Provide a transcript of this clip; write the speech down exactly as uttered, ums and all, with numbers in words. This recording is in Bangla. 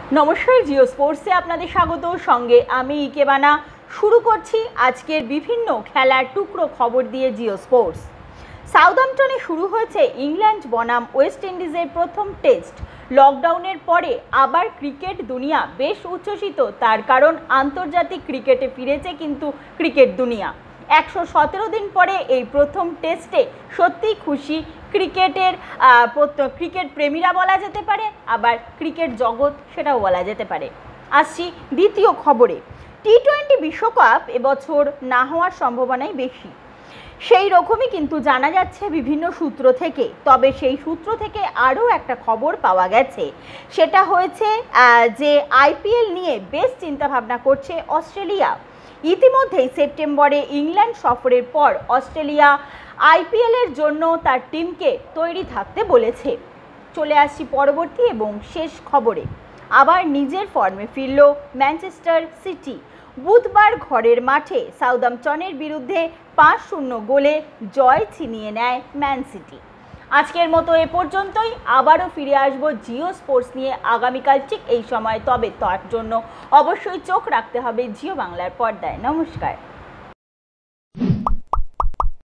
নমস্কার, জিও স্পোর্টসে আপনাদের স্বাগত। সঙ্গে আমি ইকেবানা। শুরু করছি আজকের বিভিন্ন খেলার টুকরো খবর দিয়ে জিও স্পোর্টস। সাউদাম্পটনে শুরু হয়েছে ইংল্যান্ড বনাম ওয়েস্ট ইন্ডিজের প্রথম টেস্ট। লকডাউনের পরে আবার ক্রিকেট দুনিয়া বেশ উচ্ছ্বসিত, তার কারণ আন্তর্জাতিক ক্রিকেটে ফিরেছে কিন্তু ক্রিকেট দুনিয়া। একশো সতেরো দিন পরে এই প্রথম টেস্টে সত্যিই খুশি ক্রিকেটের ক্রিকেট প্রেমীরা বলা যেতে পারে, আবার ক্রিকেট জগৎ সেটাও বলা যেতে পারে। আসছি দ্বিতীয় খবরে। টি টোয়েন্টি বিশ্বকাপ এবছর না হওয়ার সম্ভাবনাই বেশি, সেই রকমই কিন্তু জানা যাচ্ছে বিভিন্ন সূত্র থেকে। তবে সেই সূত্র থেকে আরও একটা খবর পাওয়া গেছে, সেটা হয়েছে যে আইপিএল নিয়ে বেশ চিন্তাভাবনা করছে অস্ট্রেলিয়া। ইতিমধ্যেই সেপ্টেম্বরে ইংল্যান্ড সফরের পর অস্ট্রেলিয়া আইপিএলের জন্য তার টিমকে তৈরি থাকতে বলেছে। চলে আসছি পরবর্তী এবং শেষ খবরে। আবার নিজের ফর্মে ফিরল ম্যানচেস্টার সিটি। বুধবার ঘরের মাঠে সাউদাম্পটনের বিরুদ্ধে পাঁচ শূন্য গোলে জয় ছিনিয়ে নেয় ম্যান সিটি। আজকের মতো এ পর্যন্তই। আবারও ফিরে আসবো জিও স্পোর্টস নিয়ে আগামীকাল ঠিক এই সময়। তবে তার জন্য অবশ্যই চোখ রাখতে হবে জিও বাংলার পর্দায়। নমস্কার।